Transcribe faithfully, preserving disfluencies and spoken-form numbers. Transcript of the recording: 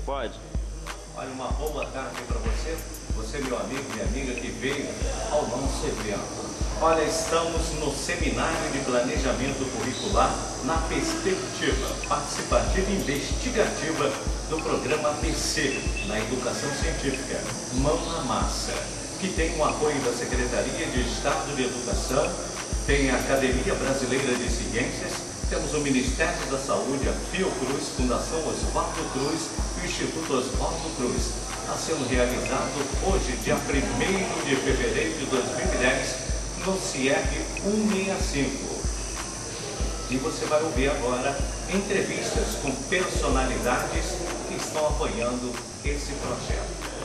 Pode. Olha, uma boa tarde para você, você meu amigo e amiga que veio ao nosso evento. Olha, estamos no Seminário de Planejamento Curricular na Perspectiva Participativa e Investigativa do Programa P C, na Educação Científica, Mão na Massa, que tem o apoio da Secretaria de Estado de Educação, tem a Academia Brasileira de Ciências, temos o Ministério da Saúde, a Fiocruz, Fundação Oswaldo Cruz e o Instituto Oswaldo Cruz. Está sendo realizado hoje, dia primeiro de fevereiro de dois mil e dez, no C I E P cento e sessenta e cinco. E você vai ouvir agora entrevistas com personalidades que estão apoiando esse projeto.